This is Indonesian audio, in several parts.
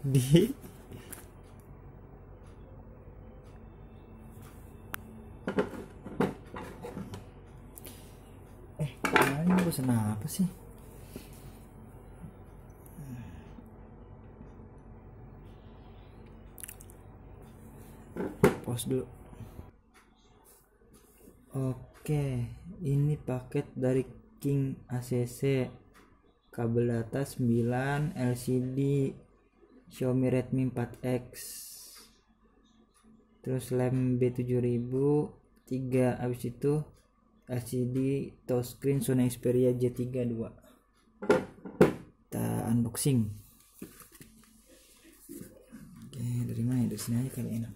di kemarin gue pesen apa sih? Pause dulu. Oke, ini paket dari King ACC, kabel data 9, LCD Xiaomi Redmi 4X, terus lem B7000 3, habis itu LCD touchscreen Sony Xperia J3 2. Kita unboxing. Oke, dari mana? Dari sini aja kali enak.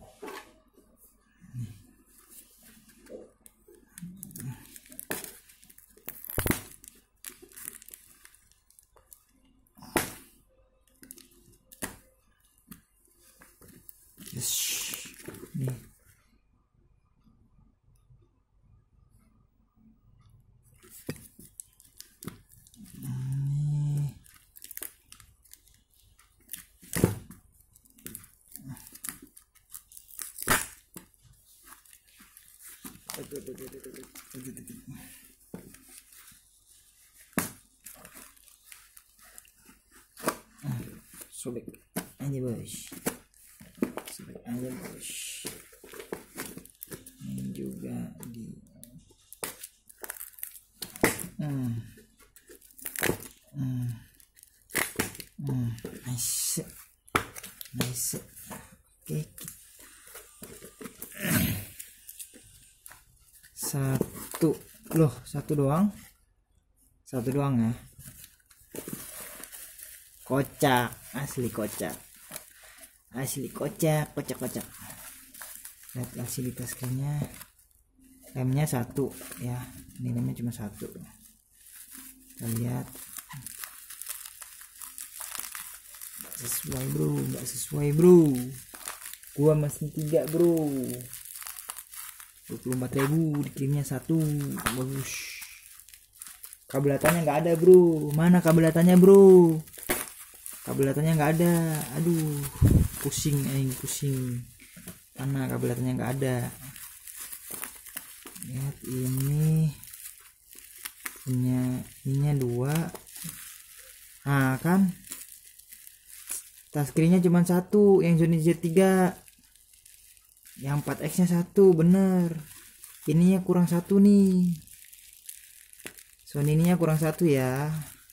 Yes. Nih. Sobek aja bos, sobek aja bos. Ini juga di nice nice. Oke, satu doang ya. Kocak, asli kocak, kocak. Lihat fasilitas remnya satu ya, ini remnya cuma satu. Kita lihat nggak sesuai bro, gua mesin 3 bro, 24.000 dikirimnya satu. Bagus. Kabel datanya nggak ada bro, mana kabel datanya bro? Kabel datanya nggak ada, aduh pusing. Mana kabel datanya nggak ada. Lihat ini punya ininya 2. Nah kan touchscreennya cuma satu, yang Sony Z3, yang 4X nya satu, bener. Ininya kurang satu nih, Sony ininya kurang satu ya.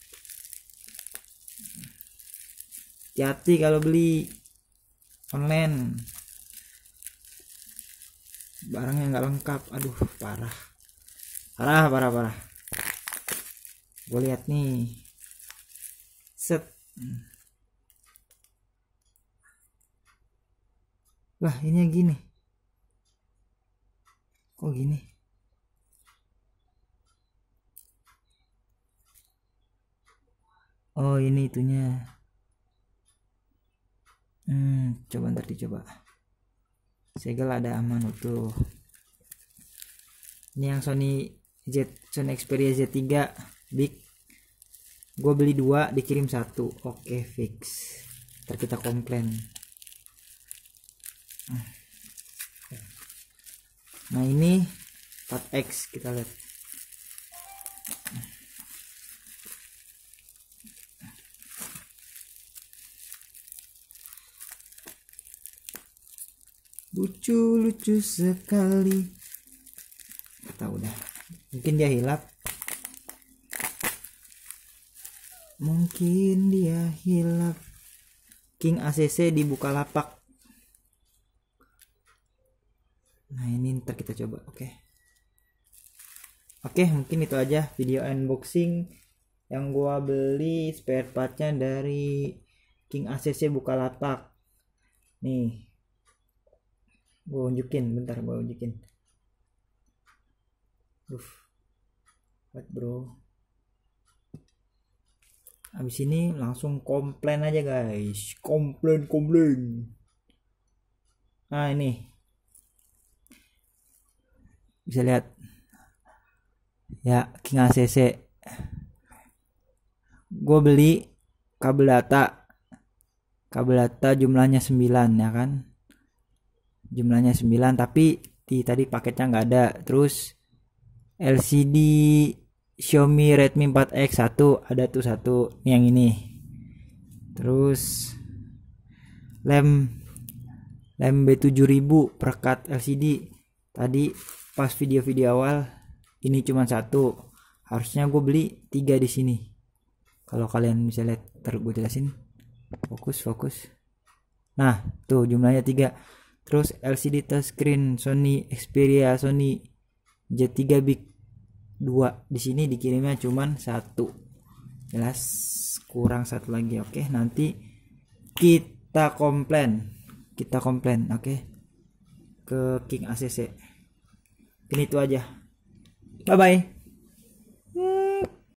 Hati-hati kalau beli online, barangnya nggak lengkap. Aduh parah. Gue lihat nih, set. Lah ini gini, kok gini? Oh ini itunya. Coba ntar dicoba. Segel ada aman utuh. Ini yang Sony Xperia Z3 Big. Gue beli 2 dikirim 1. Oke, fix. Ntar kita komplain. Nah ini 4X, kita lihat. Lucu sekali. Kata udah, mungkin dia hilap. King ACC di Bukalapak. Nah ini ntar kita coba. Oke, mungkin itu aja video unboxing yang gua beli spare partnya dari King ACC Bukalapak. Nih, gua unjukin. What bro? Abis ini langsung komplain aja guys, komplain. Nah ini bisa lihat ya, King ACC. Gue beli kabel data kabel data jumlahnya 9 ya kan, jumlahnya 9 tapi di tadi paketnya nggak ada. Terus LCD Xiaomi Redmi 4X 1 ada tuh satu yang ini. Terus lem B7000 perekat LCD tadi pas video-video awal ini cuma satu, harusnya gue beli 3 di sini. Kalau kalian bisa lihat, gue jelasin, fokus. Nah tuh jumlahnya 3. Terus LCD touchscreen Sony Xperia Sony Z3 Big 2 di sini dikirimnya cuman 1. Jelas kurang 1 lagi. Oke, nanti kita komplain. Oke. Ke King ACC. Ini itu aja. Bye bye.